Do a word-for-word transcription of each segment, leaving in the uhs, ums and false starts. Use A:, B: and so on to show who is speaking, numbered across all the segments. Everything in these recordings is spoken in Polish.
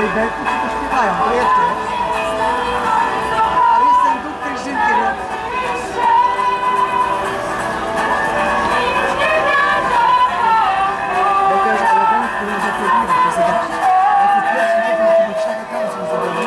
A: playbacku, to śpiewają, to jest to. Ale jestem tutaj żynkiem. Jakaś elegancka, która zatrudniła, to zobaczcie. Jaki pierwszy jeden, który trzeba tam są zrobione.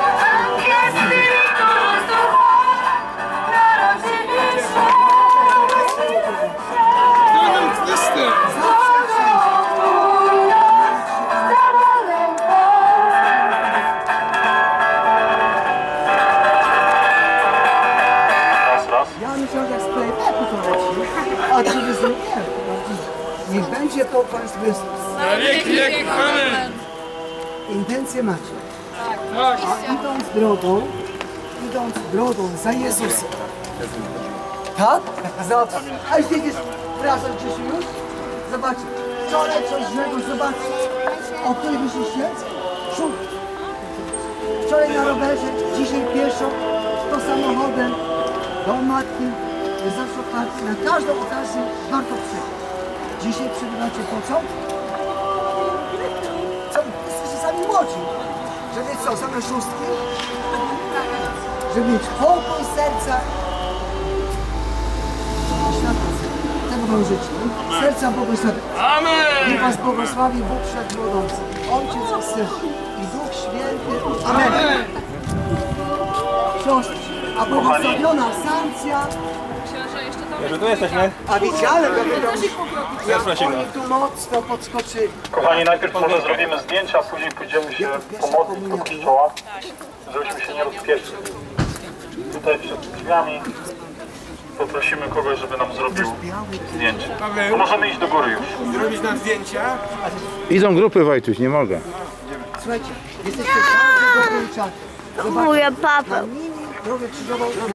A: Ja myślałem, że jak z playbacku to leci, a to by zrobiłem. Niech będzie to Państwu
B: Na wieki wieków, amen!
A: intencje macie.
B: Tak.
A: A idąc drogą, idąc drogą za Jezusem. Tak? Za... A już jedziesz, wracasz gdzieś już? Zobaczcie. Wczoraj coś złego, zobaczcie. O której wyszliście? Szum. Wczoraj na rowerze, dzisiaj pieszo, to samochodem, do matki, zawsze otwarty. Na każdą okazję warto przyjść. Dzisiaj przebywacie po co? Co? Jesteście sami młodzi. Żeby mieć co? Same szóstki? Żeby mieć pokój serca i światło. Tego wam życzę. Serca błogosławię.
B: Amen!
A: Niech was błogosławi Bóg Wszechmogący, Ojciec i Syn i Duch Święty. Amen. Amen. Siostry, a błogosławiona sankcja.
C: Że tu jesteśmy.
A: A widziałem, jak oni tu mocno podskoczyli.
D: Kochani, najpierw może zrobimy zdjęcia, a później pójdziemy się pomodlić do kościoła, żebyśmy się nie rozpieszyli. Tutaj przed drzwiami poprosimy kogoś, żeby nam zrobił zdjęcie. To możemy iść do góry już.
B: Zrobić nam zdjęcia?
C: Idą grupy, Wojtuś, nie mogę.
A: Słuchajcie, jesteście bardzo dobrym czasie.
E: Mówię, Paweł.
A: Na linii drogę krzyżową